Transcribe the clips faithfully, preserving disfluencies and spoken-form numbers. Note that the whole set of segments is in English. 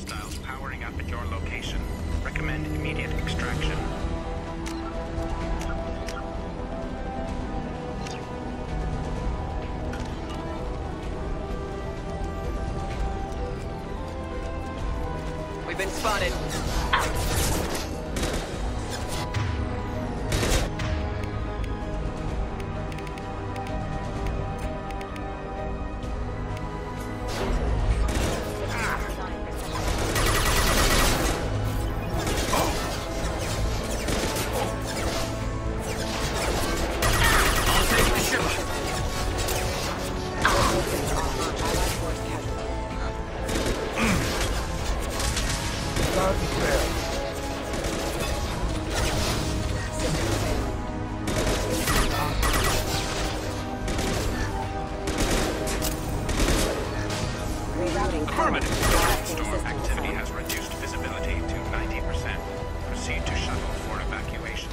Hostiles powering up at your location. Recommend immediate extraction. We've been spotted. Affirmative. Storm activity has reduced visibility to ninety percent. Proceed to shuttle for evacuation.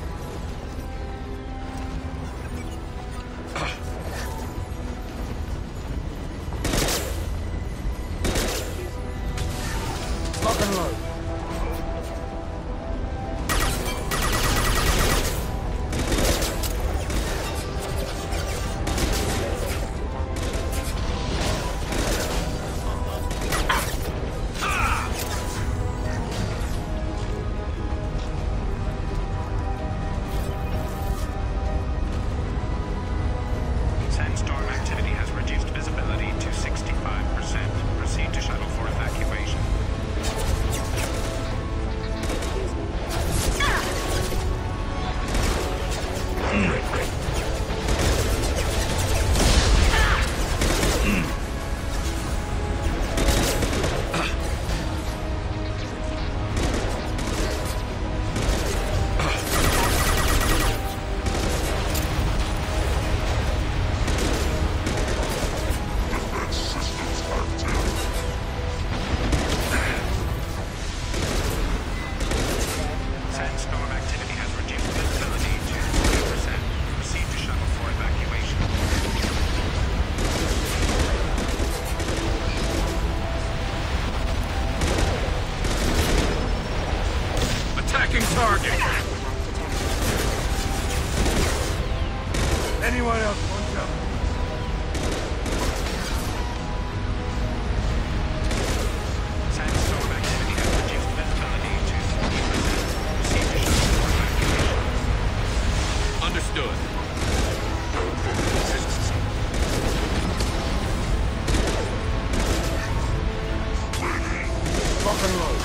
Lock and load. Sandstorm activity has reduced visibility to sixty-five percent. Proceed to shuttle for evacuation. Sandstorm activity has reduced visibility to forty percent. Proceed to shuttle for evacuation. Attacking target! Anyone else want jump? Sandstorm activity has reduced visibility to forty percent. Proceed to shuttle for evacuation. Understood. Lock and load.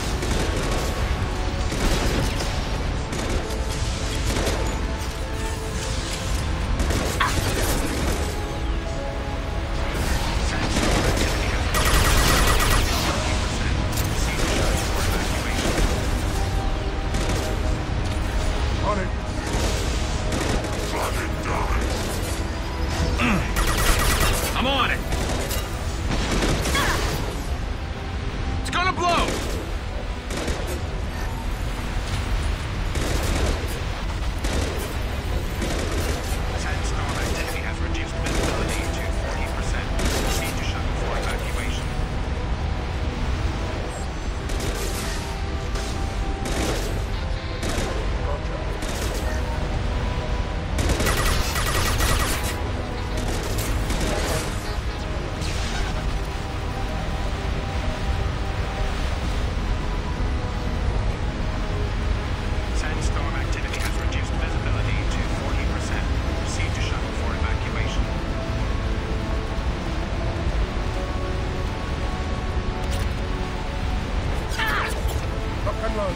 Sandstorm activity has reduced visibility to forty percent. Proceed to shuttle for evacuation. On it. I'm on it. It's gonna blow. Sandstorm activity has reduced visibility to forty percent. Proceed to shuttle for evacuation. Sandstorm activity has reduced visibility to forty percent. Proceed to shuttle for evacuation. Lock and load.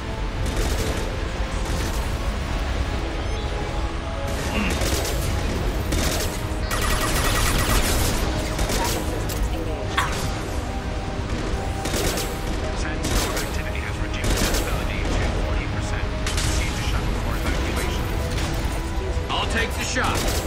Sandstorm activity has reduced visibility to forty percent. Proceed to shuttle for evacuation. I'll take the shot.